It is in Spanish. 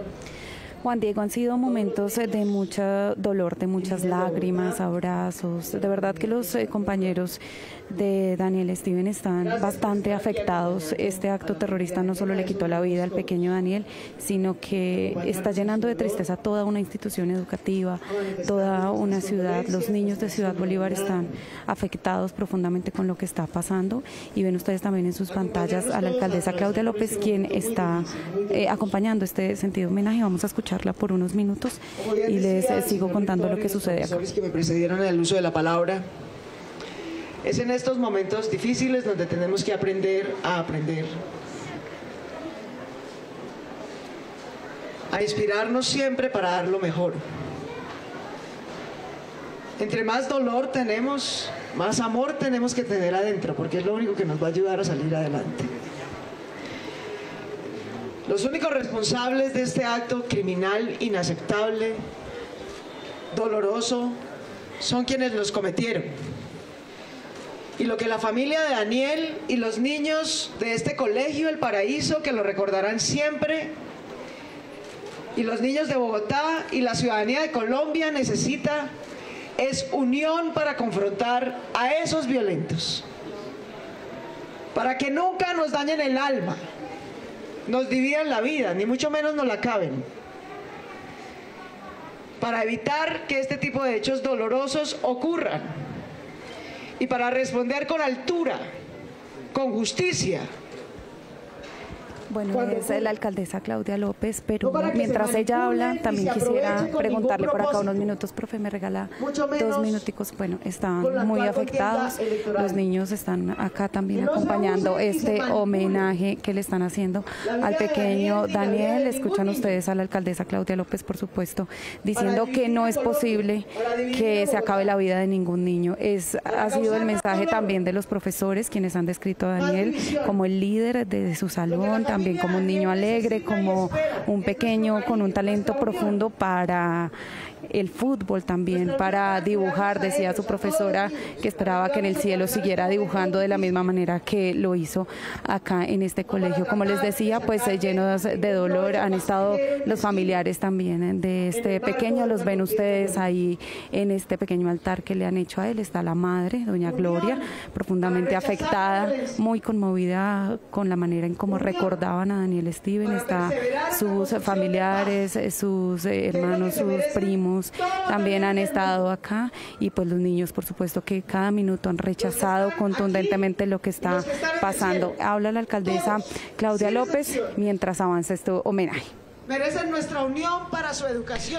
Juan Diego, han sido momentos de mucho dolor, de muchas lágrimas, abrazos. De verdad que los compañeros de Daniel Steven están bastante afectados. Este acto terrorista no solo le quitó la vida al pequeño Daniel, sino que está llenando de tristeza toda una institución educativa, toda una ciudad. Los niños de Ciudad Bolívar están afectados profundamente con lo que está pasando, y ven ustedes también en sus pantallas a la alcaldesa Claudia López, quien está acompañando este sentido homenaje. Vamos a escucharla por unos minutos y les sigo contando lo que sucede acá. Que me precedieron en el uso de la palabra. Es en estos momentos difíciles donde tenemos que aprender, a inspirarnos siempre para dar lo mejor. Entre más dolor tenemos, más amor tenemos que tener adentro, porque es lo único que nos va a ayudar a salir adelante. Los únicos responsables de este acto criminal, inaceptable, doloroso, son quienes los cometieron. Y lo que la familia de Daniel y los niños de este colegio El Paraíso, que lo recordarán siempre, y los niños de Bogotá y la ciudadanía de Colombia necesita, es unión para confrontar a esos violentos, para que nunca nos dañen el alma, nos dividan la vida, ni mucho menos nos la acaben, para evitar que este tipo de hechos dolorosos ocurran y para responder con altura, con justicia. Bueno, es la alcaldesa Claudia López, pero mientras ella habla, también quisiera preguntarle por acá unos minutos. Profe, me regala 2 minuticos. Bueno, están muy afectados, los niños están acá también acompañando este homenaje que le están haciendo al pequeño Daniel. Escuchan ustedes a la alcaldesa Claudia López, por supuesto, diciendo que no es posible que se acabe la vida de ningún niño. Ha sido el mensaje también de los profesores, quienes han descrito a Daniel como el líder de su salón, también como un niño alegre, como un pequeño con un talento profundo para el fútbol también, para dibujar. Decía su profesora que esperaba que en el cielo siguiera dibujando de la misma manera que lo hizo acá en este colegio. Como les decía, pues llenos de dolor han estado los familiares también de este pequeño. Los ven ustedes ahí en este pequeño altar que le han hecho a él. Está la madre, doña Gloria, profundamente afectada, muy conmovida con la manera en cómo recordaban a Daniel Steven. Está sus familiares, sus hermanos, sus primos, también han estado acá, y pues los niños, por supuesto, que cada minuto han rechazado contundentemente lo que está pasando. Habla la alcaldesa Claudia López mientras avanza este homenaje. Merecen nuestra unión para su educación.